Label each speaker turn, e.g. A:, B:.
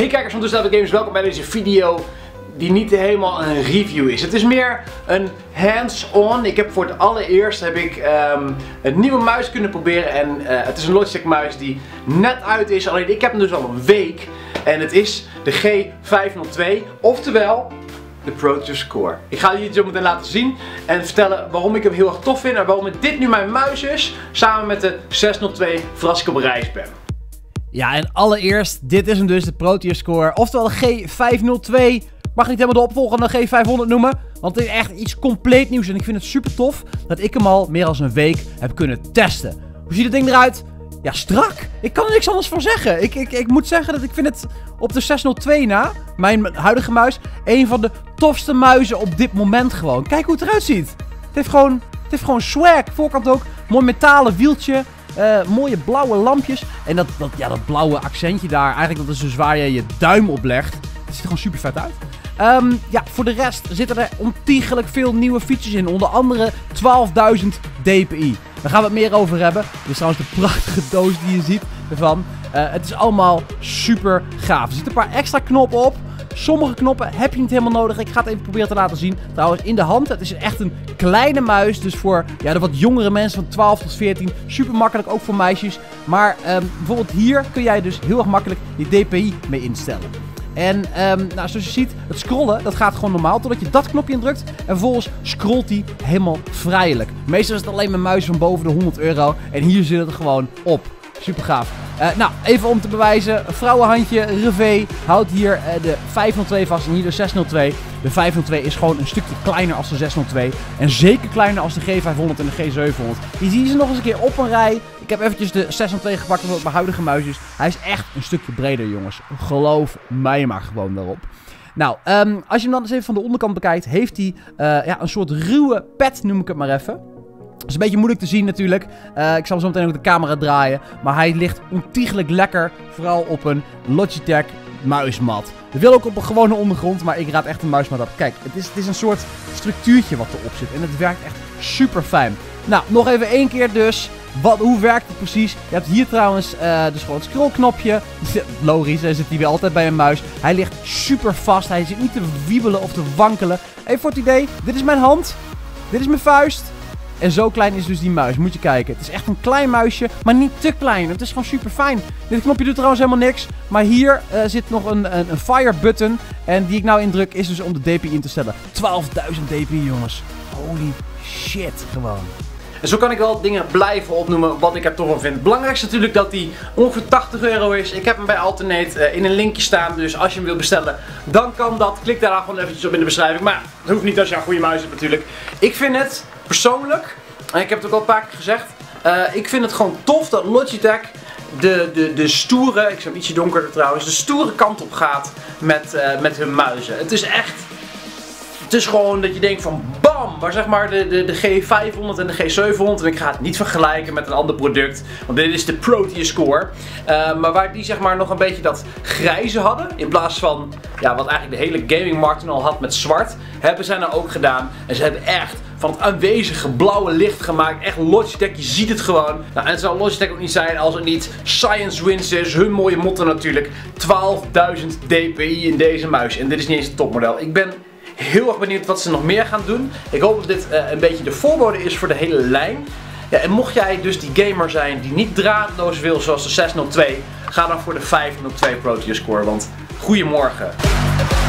A: Hey kijkers van Toestel Games, welkom bij deze video die niet helemaal een review is. Het is meer een hands-on. Ik heb voor het allereerst een nieuwe muis kunnen proberen en het is een Logitech muis die net uit is. Alleen ik heb hem dus al een week en het is de G502, oftewel de Proteus Core. Ik ga jullie het zo meteen laten zien en vertellen waarom ik hem heel erg tof vind en waarom dit nu mijn muis is, samen met de 602 voor als ik op reis ben.
B: Ja, en allereerst, dit is hem dus, de Proteus Core, oftewel de G502. Mag niet helemaal de opvolger van de G500 noemen, want het is echt iets compleet nieuws en ik vind het super tof dat ik hem al meer dan een week heb kunnen testen. Hoe ziet het ding eruit? Ja, strak. Ik kan er niks anders van zeggen. Ik moet zeggen dat ik vind het op de 602 na, mijn huidige muis, een van de tofste muizen op dit moment gewoon. Kijk hoe het eruit ziet. Het heeft gewoon swag. Voorkant ook, mooi metalen wieltje. Mooie blauwe lampjes. En dat blauwe accentje daar. Eigenlijk dat is dus waar je je duim op legt. Het ziet er gewoon super vet uit. Ja, voor de rest zitten er ontiegelijk veel nieuwe features in. Onder andere 12.000 dpi. Daar gaan we het meer over hebben. Dit is trouwens de prachtige doos die je ziet ervan. Het is allemaal super gaaf. Er zitten een paar extra knoppen op. Sommige knoppen heb je niet helemaal nodig. Ik ga het even proberen te laten zien. Trouwens, in de hand. Het is echt een kleine muis. Dus voor de wat jongere mensen van 12 tot 14. Super makkelijk, ook voor meisjes. Maar bijvoorbeeld hier kun jij dus heel erg makkelijk je DPI mee instellen. En zoals je ziet, het scrollen, dat gaat gewoon normaal. Totdat je dat knopje indrukt. En vervolgens scrolt hij helemaal vrijelijk. Meestal is het alleen mijn muis van boven de €100. En hier zit het gewoon op. Super gaaf. Even om te bewijzen. Een vrouwenhandje, Revé, houdt hier de 502 vast en hier de 602. De 502 is gewoon een stukje kleiner als de 602. En zeker kleiner als de G500 en de G700. Je ziet ze nog eens een keer op een rij. Ik heb eventjes de 602 gepakt omdat het mijn huidige muis is. Hij is echt een stukje breder, jongens. Geloof mij maar gewoon daarop. Nou, als je hem dan eens even van de onderkant bekijkt, heeft hij een soort ruwe pad, noem ik het maar even. Dat is een beetje moeilijk te zien natuurlijk. Ik zal zo meteen ook de camera draaien. Maar hij ligt ontiegelijk lekker. Vooral op een Logitech muismat. Dat wil ook op een gewone ondergrond. Maar ik raad echt een muismat op. Kijk, het is een soort structuurtje wat erop zit. En het werkt echt super fijn. Nou, nog even één keer dus. Hoe werkt het precies? Je hebt hier trouwens dus gewoon het scrollknopje. Logisch, daar zit hij weer altijd bij een muis. Hij ligt super vast. Hij zit niet te wiebelen of te wankelen. Even voor het idee. Dit is mijn hand. Dit is mijn vuist. En zo klein is dus die muis. Moet je kijken. Het is echt een klein muisje, maar niet te klein. Het is gewoon super fijn. Dit knopje doet trouwens helemaal niks. Maar hier zit nog een fire button. En die ik nou indruk is dus om de DPI in te stellen. 12.000 DPI, jongens. Holy shit, gewoon.
A: En zo kan ik wel dingen blijven opnoemen wat ik er toch van vind. Het belangrijkste is natuurlijk dat die ongeveer €80 is. Ik heb hem bij Alternate in een linkje staan. Dus als je hem wilt bestellen, dan kan dat. Klik daar gewoon eventjes op in de beschrijving. Maar dat hoeft niet als je een goede muis hebt natuurlijk. Ik vind het persoonlijk, en ik heb het ook al een paar keer gezegd. Ik vind het gewoon tof dat Logitech de stoere, ik zet hem ietsje donkerder trouwens, de stoere kant op gaat met hun muizen. Het is echt... Het is gewoon dat je denkt van bam, maar zeg maar de G500 en de G700, en ik ga het niet vergelijken met een ander product, want dit is de Proteus Core, maar waar die zeg maar nog een beetje dat grijze hadden, in plaats van wat eigenlijk de hele gamingmarkt al had met zwart, hebben zij nou ook gedaan. En ze hebben echt van het aanwezige blauwe licht gemaakt, echt Logitech, je ziet het gewoon. Nou, en het zou Logitech ook niet zijn als het niet Science Wins is, hun mooie motto natuurlijk. 12.000 dpi in deze muis en dit is niet eens een topmodel. Ik ben heel erg benieuwd wat ze nog meer gaan doen. Ik hoop dat dit een beetje de voorbode is voor de hele lijn. Ja, en mocht jij dus die gamer zijn die niet draadloos wil zoals de 602, ga dan voor de 502 Proteus Core, want goedemorgen.